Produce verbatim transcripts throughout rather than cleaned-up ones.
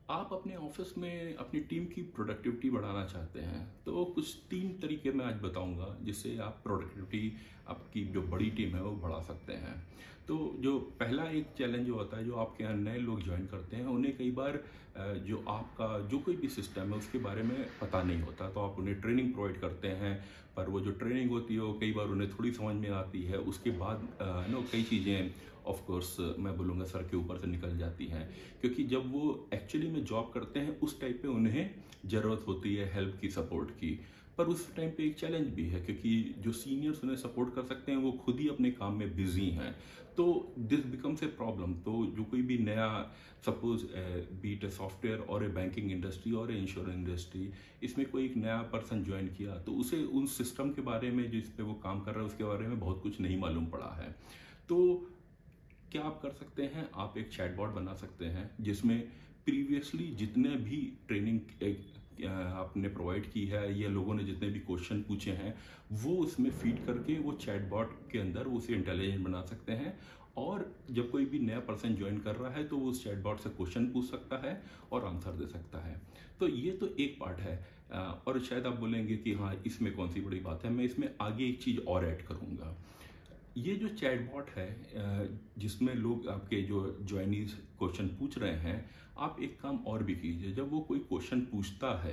आप अपने ऑफिस में अपनी टीम की प्रोडक्टिविटी बढ़ाना चाहते हैं तो कुछ तीन तरीके मैं आज बताऊंगा जिससे आप प्रोडक्टिविटी आपकी जो बड़ी टीम है वो बढ़ा सकते हैं। तो जो पहला एक चैलेंज जो होता है, जो आपके यहाँ नए लोग ज्वाइन करते हैं उन्हें कई बार अ, जो आपका जो कोई भी सिस्टम है उसके बारे में पता नहीं होता, तो आप उन्हें ट्रेनिंग प्रोवाइड करते हैं। पर वो जो ट्रेनिंग होती है वो कई बार उन्हें थोड़ी समझ में आती है, उसके बाद नो कई चीज़ें ऑफ कोर्स मैं बोलूँगा सर के ऊपर से निकल जाती हैं, क्योंकि जब वो एक्चुअली में जॉब करते हैं उस टाइप पे उन्हें ज़रूरत होती है हेल्प की, सपोर्ट की। पर उस टाइम पे एक चैलेंज भी है क्योंकि जो सीनियर्स उन्हें सपोर्ट कर सकते हैं वो खुद ही अपने काम में बिजी हैं, तो दिस बिकम्स ए प्रॉब्लम। तो जो कोई भी नया, सपोज बीट ए सॉफ्टवेयर और ए बैंकिंग इंडस्ट्री और ए इंश्योरेंस इंडस्ट्री, इसमें कोई एक नया पर्सन ज्वाइन किया तो उसे उन सिस्टम के बारे में जिस पे वो काम कर रहा है उसके बारे में बहुत कुछ नहीं मालूम पड़ा है। तो क्या आप कर सकते हैं, आप एक चैटबॉट बना सकते हैं जिसमें प्रीवियसली जितने भी ट्रेनिंग आपने प्रोवाइड की है या लोगों ने जितने भी क्वेश्चन पूछे हैं वो उसमें फीड करके वो चैटबॉट के अंदर उसे इंटेलिजेंट बना सकते हैं। और जब कोई भी नया पर्सन ज्वाइन कर रहा है तो वो उस चैटबॉट से क्वेश्चन पूछ सकता है और आंसर दे सकता है। तो ये तो एक पार्ट है। अ, और शायद आप बोलेंगे कि हाँ इसमें कौन सी बड़ी बात है, मैं इसमें आगे एक चीज़ और ऐड करूँगा। ये जो चैटबॉट है अ, जिसमें लोग आपके जो ज्वाइनीज क्वेश्चन पूछ रहे हैं, आप एक काम और भी कीजिए। जब वो कोई क्वेश्चन पूछता है,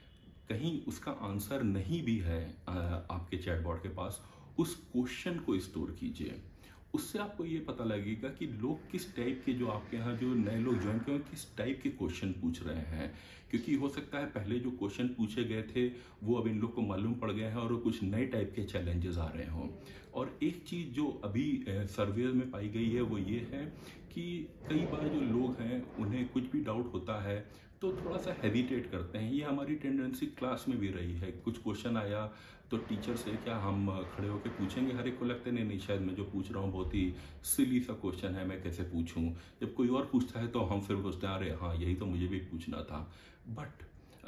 कहीं उसका आंसर नहीं भी है अ, आपके चैटबॉट के पास, उस क्वेश्चन को स्टोर कीजिए। उससे आपको ये पता लगेगा कि लोग किस टाइप के, जो आपके यहाँ जो नए लोग ज्वाइन किए हैं, किस टाइप के क्वेश्चन पूछ रहे हैं। क्योंकि हो सकता है पहले जो क्वेश्चन पूछे गए थे वो अब इन लोग को मालूम पड़ गए हैं और वो कुछ नए टाइप के चैलेंजेस आ रहे हों। और एक चीज़ जो अभी सर्वे में पाई गई है वो ये है कि कई बार जो लोग हैं उन्हें कुछ भी डाउट होता है तो थोड़ा सा हेजिटेट करते हैं। ये हमारी टेंडेंसी क्लास में भी रही है। कुछ क्वेश्चन आया तो टीचर से क्या हम खड़े होकर पूछेंगे, हर एक को लगता है नहीं नहीं शायद मैं जो पूछ रहा हूँ बहुत ही सिली सा क्वेश्चन है, मैं कैसे पूछूं। जब कोई और पूछता है तो हम फिर सोचते हैं अरे हाँ यही तो मुझे भी पूछना था। बट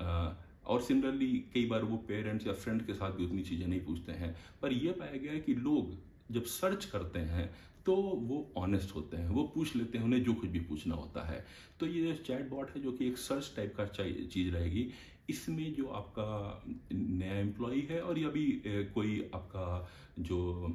और सिमिलरली कई बार वो पेरेंट्स या फ्रेंड के साथ भी उतनी चीज़ें नहीं पूछते हैं। पर यह पाया गया है कि लोग जब सर्च करते हैं तो वो ऑनेस्ट होते हैं, वो पूछ लेते हैं उन्हें जो कुछ भी पूछना होता है। तो ये चैटबॉट है जो कि एक सर्च टाइप का चीज़ रहेगी। इसमें जो आपका नया एम्प्लॉय है और या भी कोई आपका जो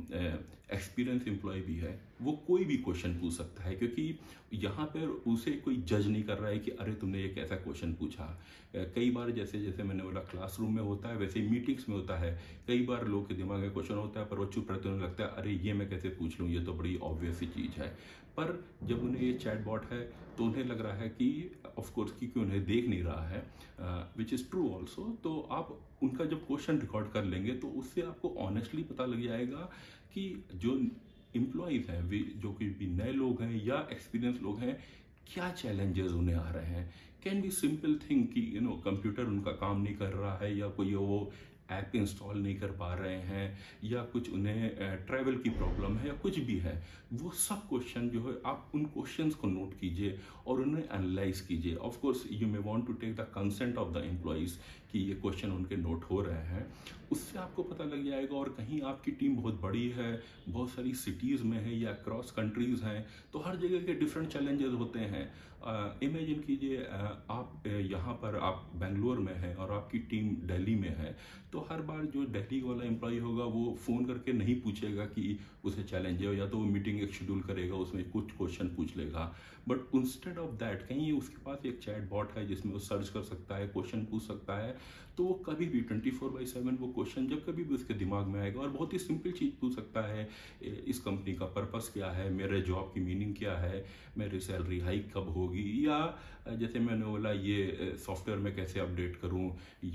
एक्सपीरियंस एम्प्लॉय भी है वो कोई भी क्वेश्चन पूछ सकता है, क्योंकि यहाँ पर उसे कोई जज नहीं कर रहा है कि अरे तुमने ये कैसा क्वेश्चन पूछा। कई बार जैसे जैसे मैंने बोला क्लासरूम में होता है वैसे ही मीटिंग्स में होता है। कई बार लोग के दिमाग में क्वेश्चन होता है पर वो चुप रहते, उन्हें लगता है अरे ये मैं कैसे पूछ लूँ, ये तो बड़ी ऑब्वियस सी चीज़ है। पर जब उन्हें ये चैटबॉट है तो उन्हें लग रहा है कि ऑफ कोर्स क्योंकि उन्हें देख नहीं रहा है, विच इज़ ट्रू ऑल्सो। तो आप उनका जब क्वेश्चन रिकॉर्ड कर लेंगे तो उससे आपको ऑनेस्टली पता लग जाएगा कि जो एम्प्लॉयज़ हैं, वे जो कि भी नए लोग हैं या एक्सपीरियंस लोग हैं, क्या चैलेंजेस उन्हें आ रहे हैं। कैन बी सिंपल थिंग कि यू नो कंप्यूटर उनका काम नहीं कर रहा है या कोई वो ऐप इंस्टॉल नहीं कर पा रहे हैं या कुछ उन्हें ट्रैवल की प्रॉब्लम है या कुछ भी है। वो सब क्वेश्चन जो है आप उन क्वेश्चंस को नोट कीजिए और उन्हें एनालाइज कीजिए। Of course you may want to take the consent of the employees कि ये क्वेश्चन उनके नोट हो रहे हैं। उससे आपको पता लग जाएगा। और कहीं आपकी टीम बहुत बड़ी है, बहुत सारी सिटीज़ में है या क्रॉस कंट्रीज़ हैं, तो हर जगह के डिफरेंट चैलेंजेस होते हैं। इमेजिन कीजिए आप यहाँ पर आप बेंगलोर में हैं और आपकी टीम दिल्ली में है, तो हर बार जो दिल्ली वाला एम्प्लॉय होगा वो फ़ोन करके नहीं पूछेगा कि उसे चैलेंज है, या तो वो मीटिंग एक शेड्यूल करेगा उसमें कुछ क्वेश्चन पूछ लेगा। बट इंस्टेड ऑफ दैट कहीं उसके पास एक चैट बॉट है जिसमें वो सर्च कर सकता है, क्वेश्चन पूछ सकता है। तो वो कभी भी ट्वेंटी फोर बाई सेवन वो क्वेश्चन जब कभी भी उसके दिमाग में आएगा और बहुत ही सिंपल चीज़ पूछ सकता है, इस कंपनी का पर्पस क्या है, मेरे जॉब की मीनिंग क्या है, मेरी सैलरी हाइक कब होगी, या जैसे मैंने बोला ये सॉफ्टवेयर में कैसे अपडेट करूं,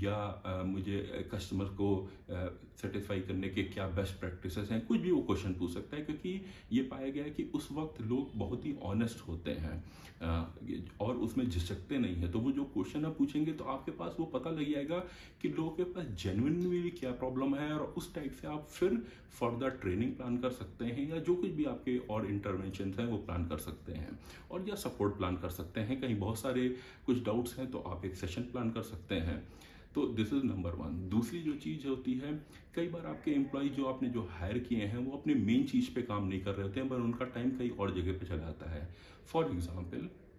या मुझे कस्टमर को सेटिस्फाई करने के क्या बेस्ट प्रैक्टिसेस हैं, कुछ भी वो क्वेश्चन पूछ सकता है। क्योंकि ये पाया गया है कि उस वक्त लोग बहुत ही ऑनेस्ट होते हैं और उसमें झिझकते नहीं हैं। तो वो जो क्वेश्चन आप पूछेंगे तो आपके पास वो पता लग जाएगा कि लोगों के पास जेन्युइनली क्या प्रॉब्लम है, और उस टाइप से आप फिर फर्दर ट्रेनिंग प्लान कर सकते हैं या जो कुछ भी आपके और इंटरवेंशन हैं वो प्लान कर सकते हैं, और या सपोर्ट प्लान कर सकते हैं। कहीं बहुत सारे कुछ डाउट्स हैं तो आप एक सेशन प्लान कर सकते हैं। तो दिस इज नंबर वन। दूसरी जो चीज़ होती है, कई बार आपके एम्प्लॉय जो आपने जो हायर किए हैं वो अपने मेन चीज़ पे काम नहीं कर रहे होते हैं, पर उनका टाइम कहीं और जगह पे चला जाता है। फॉर एग्जांपल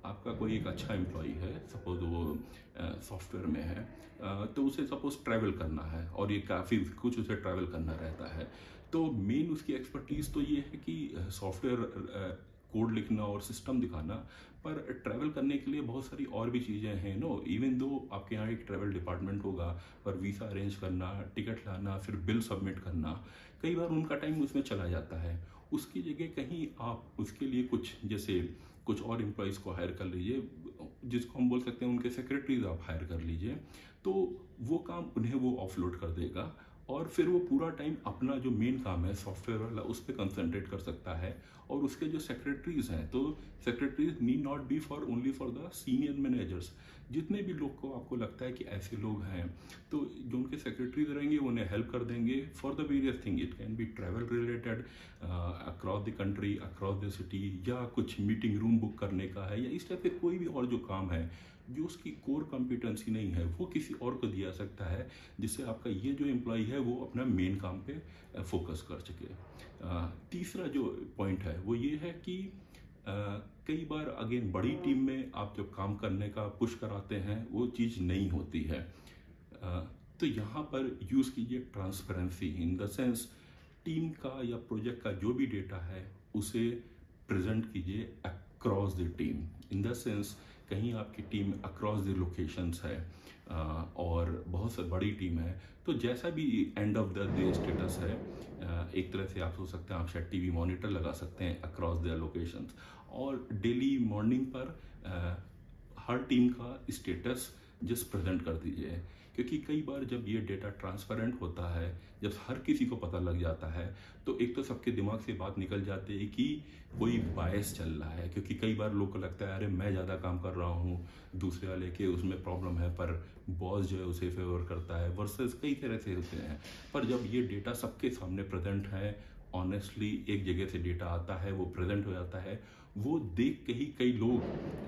आपका कोई एक अच्छा एम्प्लॉई है, सपोज वो सॉफ्टवेयर में है, अ, तो उसे सपोज ट्रैवल करना है और ये काफ़ी कुछ उसे ट्रैवल करना रहता है। तो मेन उसकी एक्सपर्टीज़ तो ये है कि सॉफ्टवेयर कोड लिखना और सिस्टम दिखाना, पर ट्रैवल करने के लिए बहुत सारी और भी चीज़ें हैं। नो इवन दो आपके यहाँ एक ट्रैवल डिपार्टमेंट होगा, पर वीज़ा अरेंज करना, टिकट लाना, फिर बिल सबमिट करना, कई बार उनका टाइम उसमें चला जाता है। उसकी जगह कहीं आप उसके लिए कुछ जैसे कुछ और एम्प्लॉयज़ को हायर कर लीजिए, जिसको हम बोल सकते हैं उनके सेक्रेटरीज आप हायर कर लीजिए, तो वो काम उन्हें वो ऑफलोड कर देगा और फिर वो पूरा टाइम अपना जो मेन काम है सॉफ्टवेयर वाला उस पर कंसंट्रेट कर सकता है। और उसके जो सेक्रेटरीज हैं, तो secretaries need not be for only for the senior managers. जितने भी लोग को आपको लगता है कि ऐसे लोग हैं, तो जो उनके सेक्रेटरीज रहेंगे वो उन्हें हेल्प कर देंगे for the various thing. It can be travel related across the country, across the city, या कुछ मीटिंग रूम बुक करने का है, या इस टाइप के कोई भी और जो काम है जो उसकी कोर कॉम्पिटेंसी नहीं है, वो किसी और को दिया सकता है, जिससे आपका ये जो एम्प्लॉय है वो अपना मेन काम पे फोकस कर सके। अ, तीसरा जो पॉइंट है वो ये है कि अ, कई बार अगेन बड़ी टीम में आप जब काम करने का पुश कराते हैं वो चीज़ नहीं होती है। अ, तो यहाँ पर यूज़ कीजिए transparency, in the sense team का या प्रोजेक्ट का जो भी डेटा है उसे प्रेजेंट कीजिए across the team. In the sense कहीं आपकी टीम अक्रॉस द लोकेशंस है अ, और बहुत सा बड़ी टीम है, तो जैसा भी end of the day status है, अ, एक तरह से आप सोच सकते हैं आप शायद टीवी मॉनिटर लगा सकते हैं अक्रॉस द लोकेशंस, और डेली मॉर्निंग पर अ, हर टीम का स्टेटस जस्ट प्रेजेंट कर दीजिए। क्योंकि कई बार जब ये डेटा ट्रांसपेरेंट होता है, जब हर किसी को पता लग जाता है, तो एक तो सबके दिमाग से बात निकल जाती है कि कोई बायस चल रहा है। क्योंकि कई बार लोग को लगता है अरे मैं ज़्यादा काम कर रहा हूँ, दूसरे वाले के उसमें प्रॉब्लम है, पर बॉस जो है उसे फेवर करता है, वर्सेस कई तरह से होते हैं। पर जब ये डेटा सबके सामने प्रेजेंट है, ऑनेस्टली एक जगह से डेटा आता है, वो प्रेजेंट हो जाता है, वो देख के ही कई लोग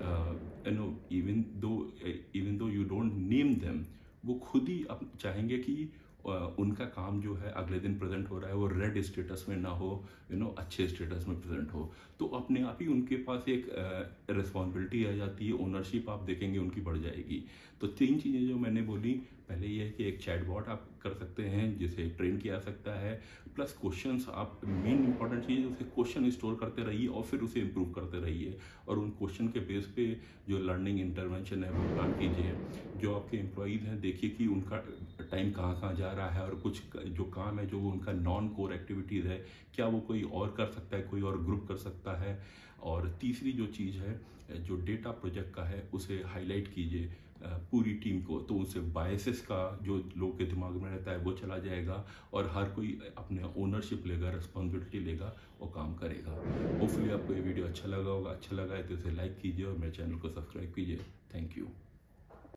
you know even though even though you don't name them, वो खुद ही अब चाहेंगे कि अ, उनका काम जो है अगले दिन प्रेजेंट हो रहा है वो रेड स्टेटस में ना हो, यू नो अच्छे स्टेटस में प्रेजेंट हो। तो अपने आप ही उनके पास एक रिस्पॉन्सिबिलिटी आ जाती है, ओनरशिप आप देखेंगे उनकी बढ़ जाएगी। तो तीन चीज़ें जो मैंने बोली, पहले ये है कि एक चैटबॉट आप कर सकते हैं जिसे ट्रेन किया सकता है, प्लस क्वेश्चंस आप, मेन इंपॉर्टेंट चीज़ है उसे क्वेश्चन स्टोर करते रहिए और फिर उसे इम्प्रूव करते रहिए, और उन क्वेश्चन के बेस पे जो लर्निंग इंटरवेंशन है वो प्लान कीजिए। जो आपके एम्प्लॉयज़ हैं देखिए कि उनका टाइम कहाँ कहाँ जा रहा है, और कुछ जो काम है जो उनका नॉन कोर एक्टिविटीज़ है, क्या वो कोई और कर सकता है, कोई और ग्रुप कर सकता है। और तीसरी जो चीज़ है, जो डेटा प्रोजेक्ट का है उसे हाईलाइट कीजिए पूरी टीम को, तो उनसे बायसेस का जो लोगों के दिमाग में रहता है वो चला जाएगा, और हर कोई अपने ओनरशिप लेगा, रिस्पॉन्सिबिलिटी लेगा, वो काम करेगा। होपफुली आपको ये वीडियो अच्छा लगा होगा। अच्छा लगा है तो इसे लाइक कीजिए और मेरे चैनल को सब्सक्राइब कीजिए। Thank you.